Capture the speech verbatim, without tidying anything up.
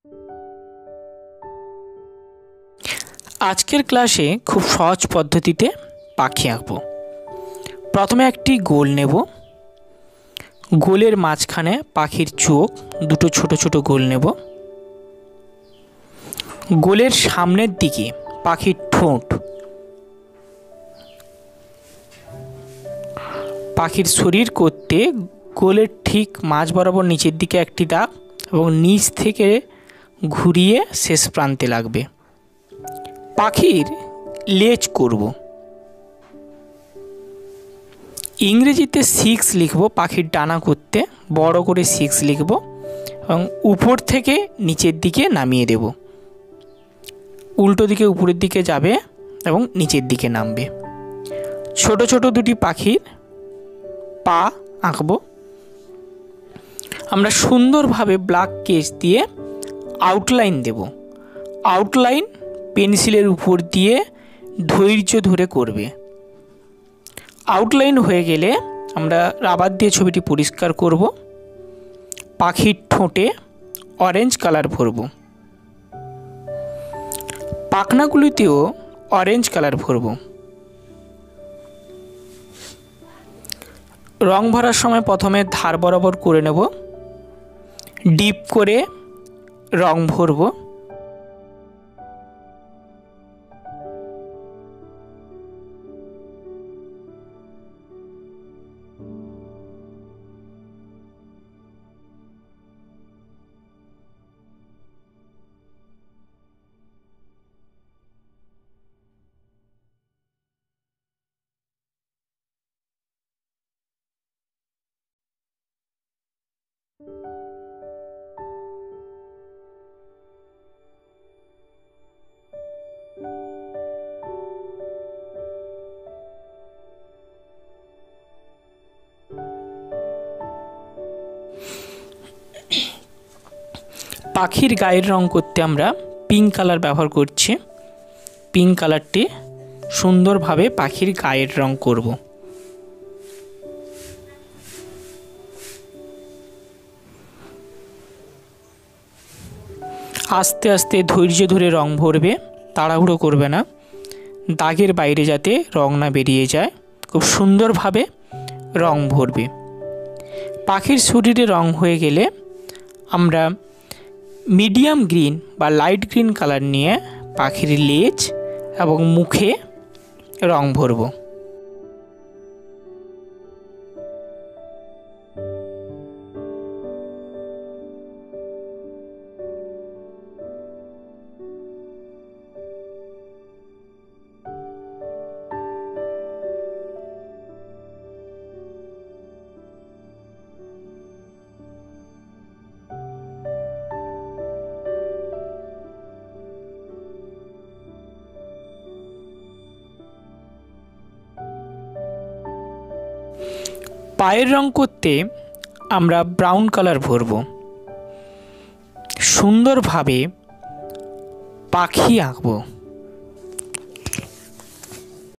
আজকের ক্লাসে খুব সহজ পদ্ধতিতে পাখি আঁকবো। প্রথমে একটি গোল নেব। গোলের মাঝখানে পাখির চোখ, দুটো ছোট ছোট গোল নেব। গোলের সামনের দিকে পাখির ঠোঁট, পাখির শরীর করতে গোলের ঠিক মাঝ বরাবর নিচের দিকে একটি দাগ এবং নিচ থেকে ঘুরিয়ে শেষ প্রান্তে লাগবে। পাখির লেজ করব। ইংরেজিতে সিক্স লিখব, পাখির ডানা করতে বড় করে সিক্স লিখব এবং উপর থেকে নিচের দিকে নামিয়ে দেব। উল্টো দিকে উপরের দিকে যাবে এবং নিচের দিকে নামবে। ছোট ছোট দুটি পাখির পা আঁকব। আমরা সুন্দরভাবে ব্ল্যাক স্কেচ দিয়ে আউটলাইন দেব। আউটলাইন পেন্সিলের উপর দিয়ে ধৈর্য ধরে করবে। আউটলাইন হয়ে গেলে আমরা রাবার দিয়ে ছবিটি পরিষ্কার করব। পাখির ঠোঁটে অরেঞ্জ কালার ভরব। পাখনাগুলিতেও অরেঞ্জ কালার ভরব। রং ভরার সময় প্রথমে ধার বরাবর করে নেব, ডিপ করে রং ভরব। পাখির গায়ের রং করতে আমরা পিঙ্ক কালার ব্যবহার করছি। পিঙ্ক কালারটি সুন্দরভাবে পাখির গায়ের রং করব। আস্তে আস্তে ধৈর্য ধরে রং ভরবে, তাড়াহুড়ো করবে না, দাগের বাইরে যাতে রং না বেরিয়ে যায়। খুব সুন্দরভাবে রং ভরবে। পাখির শরীরে রং হয়ে গেলে আমরা মিডিয়াম গ্রিন বা লাইট গ্রিন কালার নিয়ে পাখির লেজ এবং মুখে রং ভরব। পায়ের রং করতে আমরা ব্রাউন কালার ভরব। সুন্দরভাবে পাখি আঁকব।